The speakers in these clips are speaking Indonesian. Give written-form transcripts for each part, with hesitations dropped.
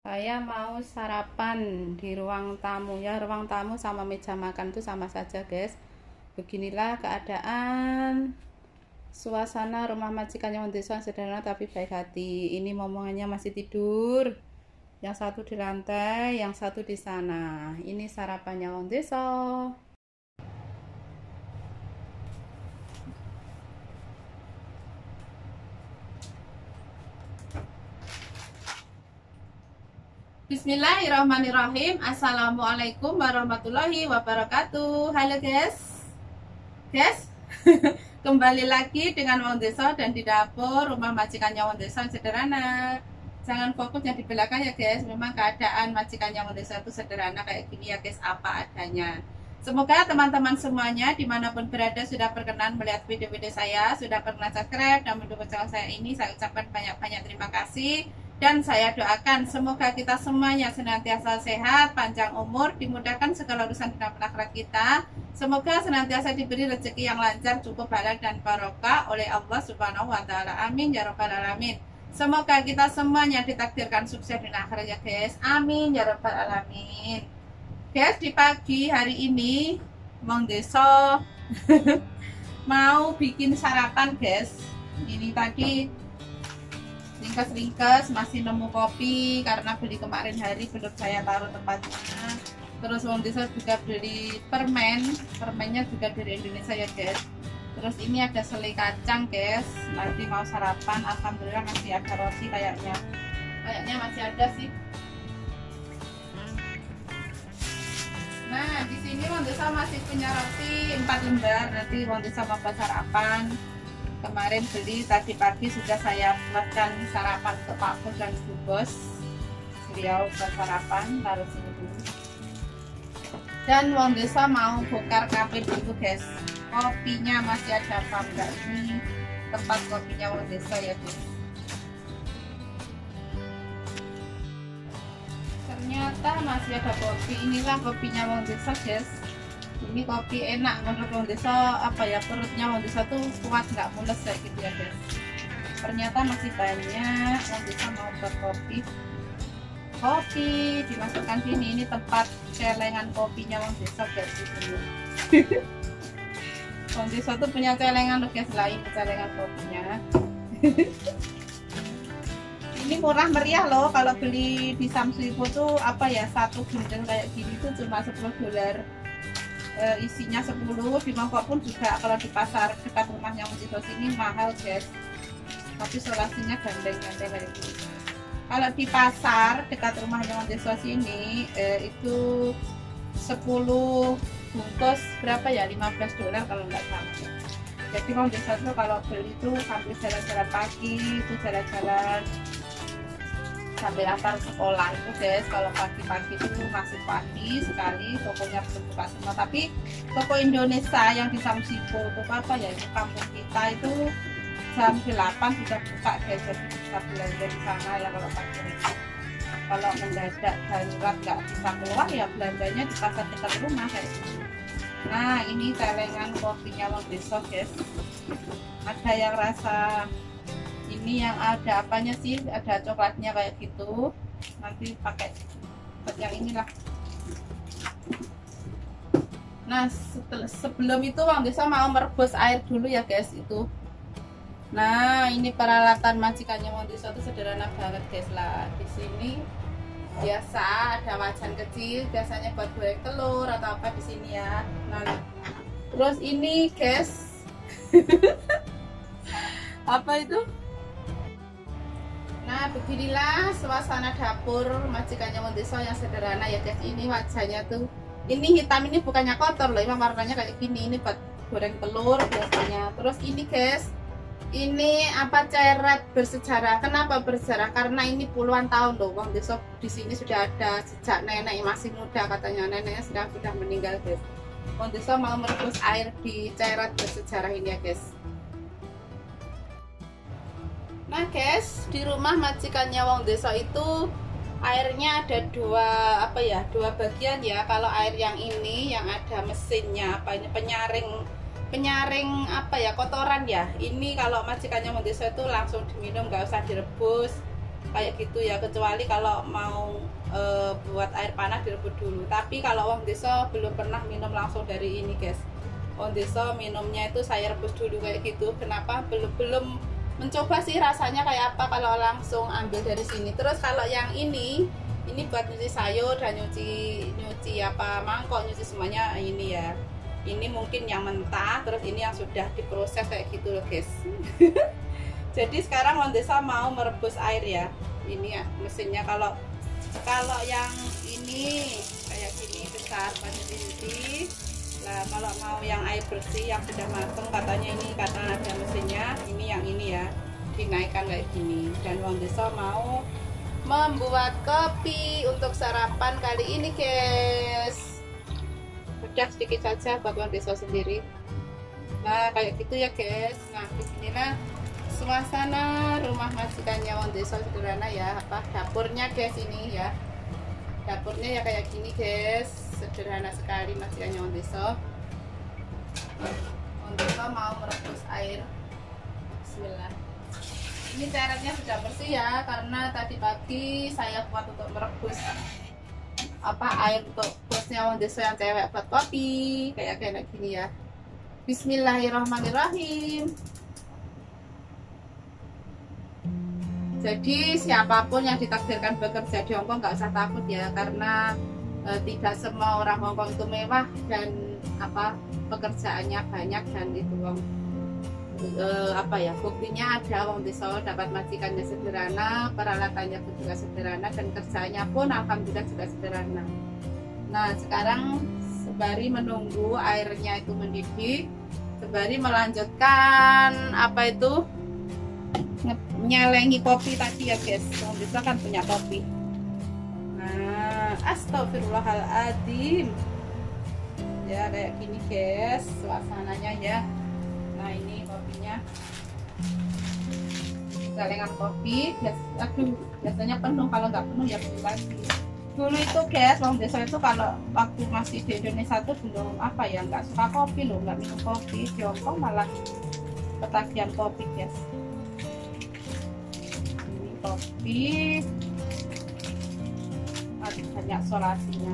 Saya mau sarapan di ruang tamu ya. Ruang tamu sama meja makan itu sama saja, guys. Beginilah keadaan suasana rumah majikannya Wong Deso sederhana tapi baik hati. Ini momongannya masih tidur. Yang satu di lantai, yang satu di sana. Ini sarapannya Wong Deso. Bismillahirrahmanirrahim. Assalamualaikum warahmatullahi wabarakatuh. Halo guys, kembali lagi dengan Wong Deso dan di dapur rumah majikannya Wong Deso sederhana. Jangan fokusnya di belakang ya guys. Memang keadaan majikannya Wong Deso itu sederhana kayak gini ya guys, apa adanya. Semoga teman-teman semuanya dimanapun berada sudah berkenan melihat video-video saya, sudah berkenan subscribe dan mendukung channel saya ini. Saya ucapkan banyak-banyak terima kasih. Dan saya doakan semoga kita semuanya senantiasa sehat, panjang umur, dimudahkan segala urusan dalam akhirat kita. Semoga senantiasa diberi rezeki yang lancar, cukup halal dan barokah oleh Allah Subhanahu wa taala. Amin ya rabbal alamin. Semoga kita semuanya ditakdirkan sukses di akhirat ya guys. Amin ya rabbal alamin. Guys, di pagi hari ini Wong Deso mau bikin sarapan guys. Ini tadi ringkes masih nemu kopi karena beli kemarin hari belum saya taruh tempatnya. Terus Wong Deso juga beli permennya juga dari Indonesia ya guys. Terus ini ada selai kacang guys, nanti mau sarapan. Alhamdulillah masih ada roti kayaknya masih ada sih. Nah di sini Wong Deso masih punya roti 4 lembar, nanti Wong Deso mau buat sarapan. Kemarin beli, tadi pagi sudah saya buatkan sarapan untuk Pak Bos dan Bu Bos. Beliau buat sarapan, taruh sini dulu. Dan Wong Deso mau bongkar kabin dulu guys. Kopinya masih ada apa enggak, ini tempat kopinya Wong Deso ya guys. Ternyata masih ada kopi. Inilah kopinya Wong Deso guys. Ini kopi enak menurut Wong Deso, apa ya, perutnya Wong Deso tuh kuat, nggak mules kayak gitu ya guys. Ternyata masih banyak. Wong Deso mau buat kopi dimasukkan sini. Ini tempat celengan kopinya Wong Deso guys di sini. Wong Deso tuh punya celengan loh guys, lain celengan kopinya. Ini murah meriah loh, kalau beli di Samsipo tuh apa ya, satu bundel kayak gini tuh cuma $10. Isinya 10. Di Mangkok pun juga kalau di pasar dekat rumahnya Wong Deso sini mahal guys, tapi solusinya gandeng-gandeng kayak gini. Kalau di pasar dekat rumahnya Wong Deso sini itu 10 bungkus berapa ya, $15 kalau nggak salah. Jadi Wong Deso tuh kalau beli tuh sambil jalan-jalan pagi, itu jalan-jalan sambil antar sekolah itu guys. Kalau pagi-pagi itu masih pagi sekali, tokonya belum buka semua. Tapi toko Indonesia yang di Samsipo, toko apa ya, itu kampung kita itu jam 8 sudah buka guys. Jadi bisa belanja di sana ya kalau pagi ini. Kalau mendadak darurat nggak bisa keluar ya belanjanya di pasar dekat rumah kayak gitu. Nah ini celengan kopinya Wong Deso guys. Ada yang rasa ini, yang ada apanya sih, ada coklatnya kayak gitu. Nanti pakai yang inilah. Nah sebelum itu Wong Deso mau merebus air dulu ya guys itu. Nah ini peralatan majikannya Wong Deso itu sederhana banget guys lah. Di sini biasa ada wajan kecil, biasanya buat goreng telur atau apa di sini ya. Nah terus ini guys apa itu. Nah beginilah suasana dapur majikannya Wong Deso yang sederhana ya guys. Ini wajahnya tuh, ini hitam, ini bukannya kotor loh, emang warnanya kayak gini. Ini buat goreng telur biasanya. Terus ini guys, ini apa, ceret bersejarah. Kenapa bersejarah? Karena ini puluhan tahun loh Wong Deso di sini sudah ada sejak nenek masih muda, katanya neneknya sudah meninggal guys. Wong Deso mau merebus air di ceret bersejarah ini ya guys. Nah guys, di rumah majikannya Wong Deso itu airnya ada dua bagian ya. Kalau air yang ini yang ada mesinnya, apa ini, penyaring apa ya, kotoran ya. Ini kalau majikannya Wong Deso itu langsung diminum, nggak usah direbus. kayak gitu ya, kecuali kalau mau buat air panas direbus dulu. Tapi kalau wong desa belum pernah minum langsung dari ini guys. Wong desa minumnya itu saya rebus dulu kayak gitu. Kenapa? Belum mencoba sih rasanya kayak apa kalau langsung ambil dari sini. Terus kalau yang ini buat nyuci sayur dan nyuci apa mangkok, nyuci semuanya ini ya. Ini mungkin yang mentah, terus ini yang sudah diproses kayak gitu loh guys. Jadi sekarang Wong Desa mau merebus air ya. Ini ya mesinnya. Kalau yang ini kayak gini besar cuci. Nah kalau mau yang air bersih yang sudah matang, katanya ini karena ada mesinnya, ini yang ini ya dinaikkan kayak gini. Dan Wong Desa mau membuat kopi untuk sarapan kali ini guys. Udah sedikit saja buat Wong Desa sendiri. Nah kayak gitu ya guys. Nah beginilah suasana rumah majikannya Wong Desa sederhana ya. Dapurnya guys ini ya. Dapurnya ya kayak gini guys. Sederhana sekali majikannya Wong Desa. Wong Desa mau merebus air. Bismillah. Ini cairannya sudah bersih ya, karena tadi pagi saya buat untuk merebus air untuk bosnya Wong Desa yang cewek buat kopi kayak gini ya. Bismillahirrahmanirrahim. Jadi siapapun yang ditakdirkan bekerja di Hongkong nggak usah takut ya, karena tidak semua orang Hongkong itu mewah dan pekerjaannya banyak dan itu buktinya ada Wong Desa dapat majikannya sederhana, peralatannya pun juga sederhana, dan kerjanya pun alhamdulillah juga sederhana. Nah sekarang sembari menunggu airnya itu mendidih, sembari melanjutkan nyelengi kopi tadi ya guys. Wong Desa kan punya kopi. Nah astagfirullahaladzim ya, kayak gini guys suasananya ya. Nah ini kopinya, celengan kopi. Biasanya penuh, kalau nggak penuh ya beli lagi. Dulu itu guys Wong Desa itu kalau waktu masih di Indonesia tuh belum nggak suka kopi loh, nggak minum kopi. Di Hongkong malah ketagihan kopi guys. Ini kopi, banyak solasinya.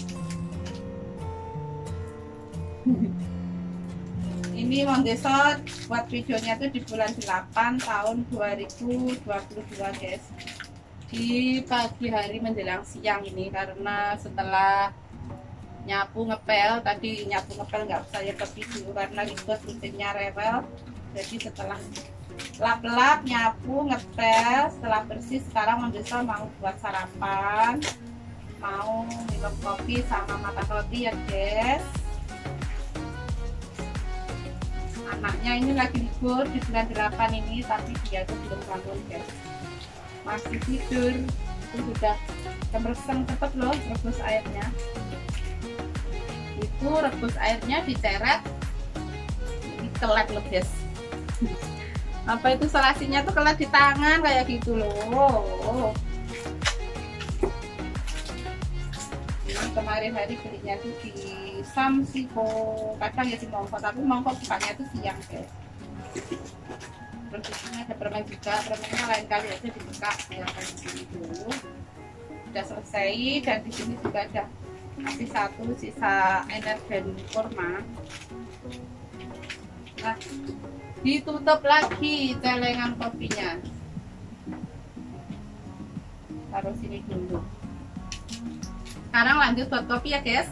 Ini Wong Desa buat videonya tuh di bulan 8 tahun 2022 guys, di pagi hari menjelang siang ini, karena setelah nyapu ngepel nggak saya ke video karena ribet mesinnya rewel. Jadi setelah lap-lap nyapu ngepel, setelah bersih, sekarang Wong Desa mau buat sarapan, mau minum kopi sama makan roti ya guys. Anaknya ini lagi libur di bulan 8 ini, tapi dia tuh belum bangun guys, masih tidur. Itu sudah kemerseng cepet loh rebus airnya. Itu rebus airnya diceret, ini kelet loh guys. Itu selasinya tuh kelet di tangan kayak gitu loh. Ini kemarin hari belinya tuh di Samsipo, kadang ya di Mongkok, tapi Mongkok bukanya itu siang guys. Terus di sini ada permen juga, permennya lain kali aja dibuka ya, kayak gini dulu. Udah selesai, dan di sini juga ada masih satu sisa energen kurma. Nah ditutup lagi celengan kopinya, taruh sini dulu. Sekarang lanjut buat kopi ya guys.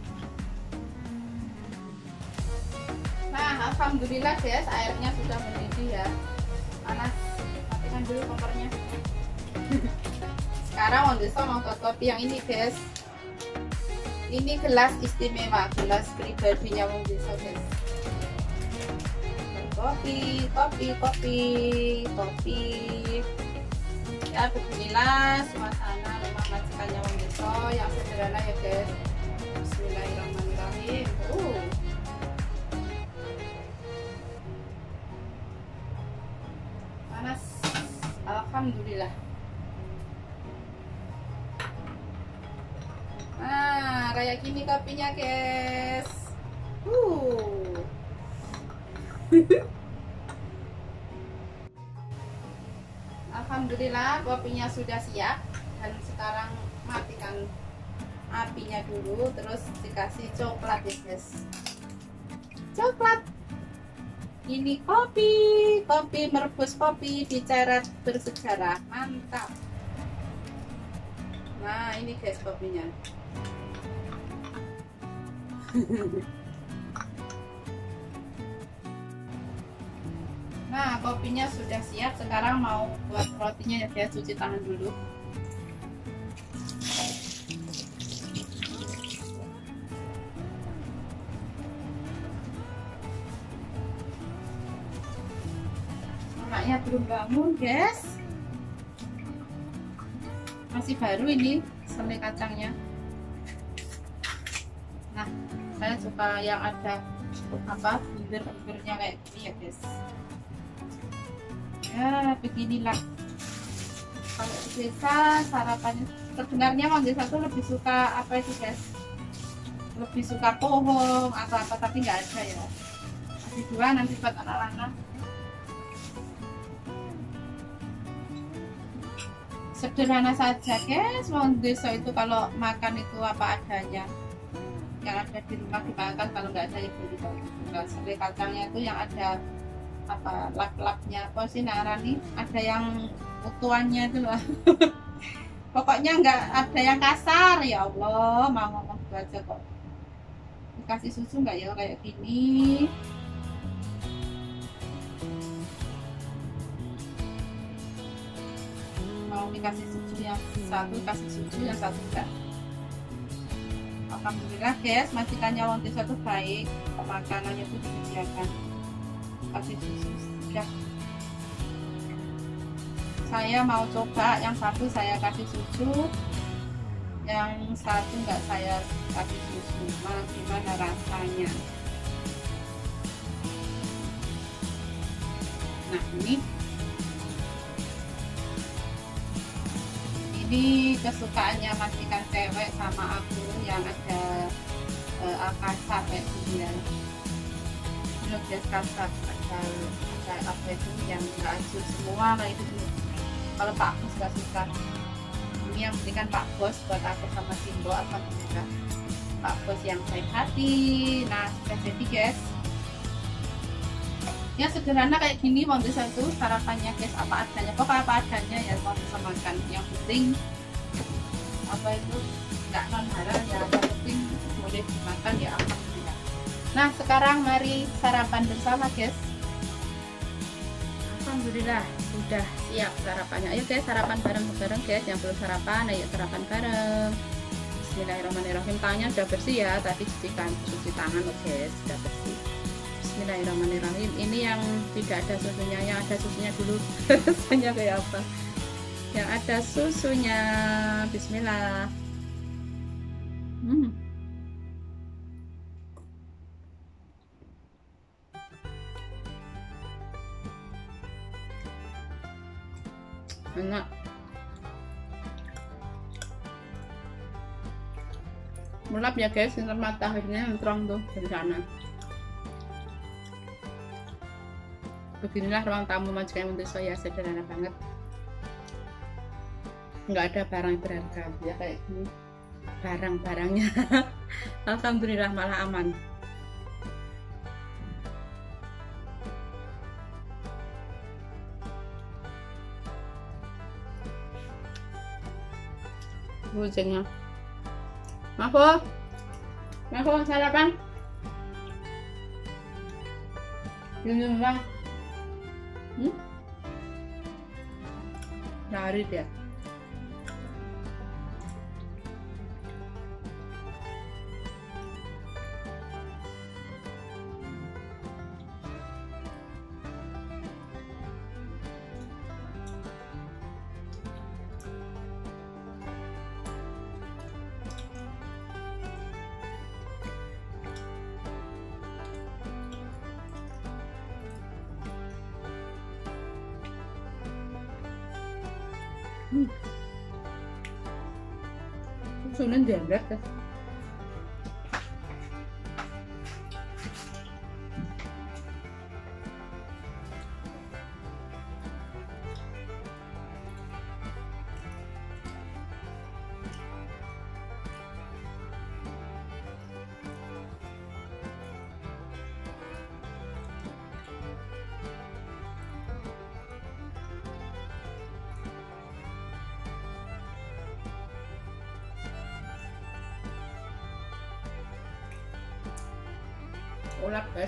Nah alhamdulillah guys, airnya sudah mendidih ya, panas. Matikan dulu kompornya. Sekarang Wong Desa mau buat kopi yang ini guys. Ini gelas istimewa, gelas pribadinya Wong Desa guys. Kopi ya, beginilah suasana rumah majikannya Wong Desa yang sederhana ya guys. Bismillahirrahmanirrahim. Panas, alhamdulillah. Nah kayak gini kopinya guys. Alhamdulillah kopinya sudah siap, dan sekarang matikan apinya dulu, terus dikasih coklat ya guys. Coklat. Ini kopi merebus kopi di Ceret bersejarah, mantap. Nah ini guys kopinya. Nah kopinya sudah siap, sekarang mau buat rotinya ya guys. Cuci tangan dulu. Anaknya belum bangun guys, masih baru ini selai kacangnya. Nah saya suka yang ada apa bunder-bundernya kayak gini ya guys. Ya beginilah kalau di desa sarapannya. Sebenarnya orang desa tuh lebih suka apa itu guys, lebih suka pohong atau apa, tapi nggak ada ya. Masih dua nanti buat anak-anak. Sederhana saja guys, orang desa itu kalau makan itu apa adanya, yang ada di rumah dimakan, kalau nggak ada ya beli. Selai kacangnya itu yang ada apa lap-lapnya, apa sih narani, ada yang utuannya itu loh. Pokoknya nggak ada yang kasar. Ya Allah, mau ngomong gitu aja kok. Dikasih susu nggak ya kayak gini? Mau dikasih susu yang satu, kasih susu yang satu enggak. Alhamdulillah guys, majikannya orang desa itu baik, makanannya itu disediakan, kasih susu ya. Saya mau coba yang satu saya kasih susu, yang satu enggak saya kasih susu, gimana rasanya. Nah ini kesukaannya majikan cewek sama aku yang ada akasa kayak gini ya. Ini biasa kasar, ada apa itu yang nggak acuh semua kayak itu. Kalau Pak Bos nggak suka. Ini yang berikan Pak Bos buat aku sama Simbo, alhamdulillah. Pak Bos yang baik hati. Nah sudah jadi guys. Ya sederhana kayak gini mau bisa tuh sarapannya guys, apa adanya, pokoknya apa adanya ya mau bisa makan. Yang penting apa itu nggak non halal ya, yang penting boleh dimakan ya alhamdulillah. Nah sekarang mari sarapan bersama guys. Alhamdulillah sudah siap sarapannya. Ayo guys sarapan bareng-bareng guys, yang belum sarapan ayo sarapan bareng. Bismillahirrahmanirrahim. Tangannya sudah bersih ya, tadi cuci tangan loh guys, sudah bersih. Bismillahirrahmanirrahim. Ini yang tidak ada susunya, yang ada susunya dulu. Rasanya kayak apa? Yang ada susunya. Bismillah. Enak. Melap ya guys, sinar mataharinya yang terang tuh dari sana. Beginilah ruang tamu majikan untuk saya, sederhana banget, nggak ada barang berharga ya kayak gini barang-barangnya. Alhamdulillah malah aman. Hujannya Mafo sarapan ini bang. Lari dia. Susunya janggat kan. ulap guys.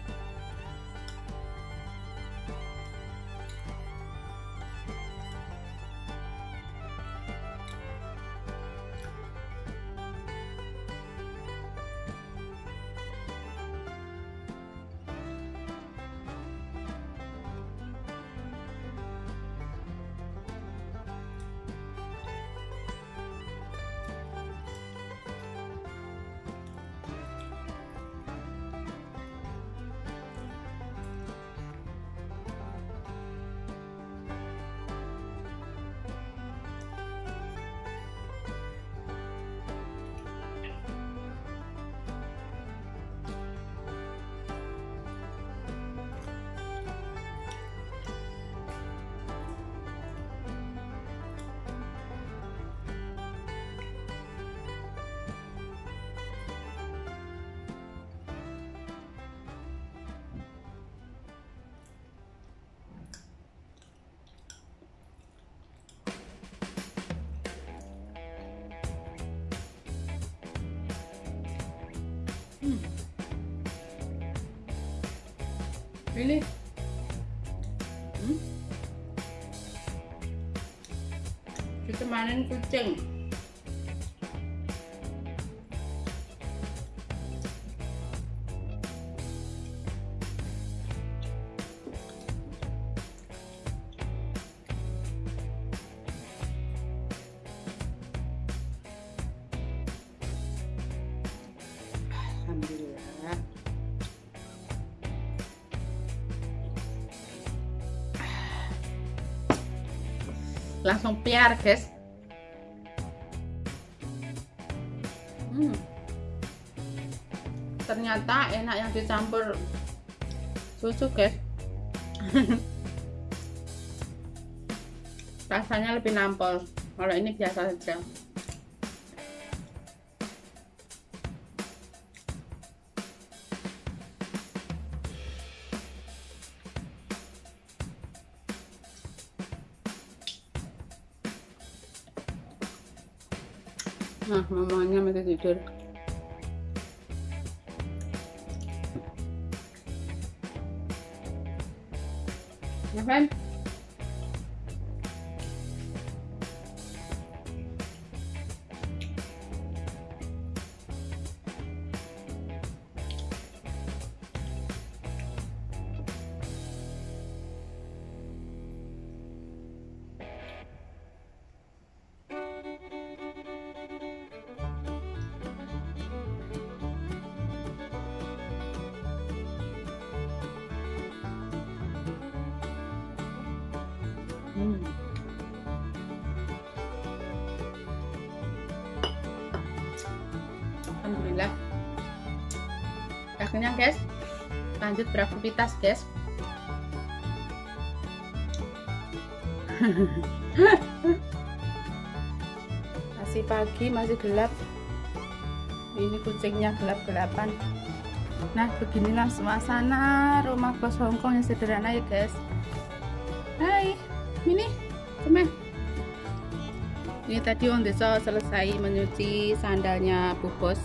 Ini ditemanin kucing. Alhamdulillah. Langsung piar guys. Ternyata enak yang dicampur susu guys. Rasanya lebih nampol. Kalau ini biasa saja. Nah, mamanya masih tidur. Ya kan? Alhamdulillah. Akhirnya guys, lanjut beraktivitas guys. Masih pagi, masih gelap. Ini kucingnya gelap-gelapan. Nah, beginilah suasana rumah kos Hongkong yang sederhana ya guys. Hai, ini teman. Ini tadi Om Deso selesai menyuci sandalnya Bu Bos.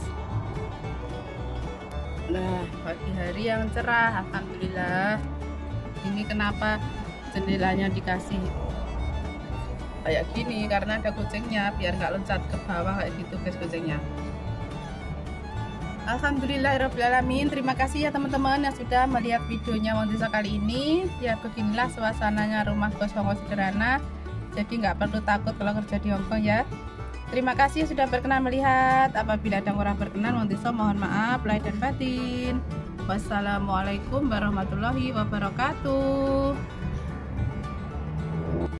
Nah, pagi hari yang cerah, alhamdulillah. Ini kenapa jendelanya dikasih kayak gini, karena ada kucingnya, biar nggak loncat ke bawah kayak gitu guys kucingnya. Alhamdulillahirobbilalamin. Terima kasih ya teman-teman yang sudah melihat videonya Om Deso kali ini. Ya beginilah suasananya rumah kos Hongkong sederhana. Jadi nggak perlu takut kalau kerja di Hongkong ya. Terima kasih sudah berkenan melihat. Apabila ada yang kurang berkenan, Om Deso mohon maaf lahir dan batin. Wassalamualaikum warahmatullahi wabarakatuh.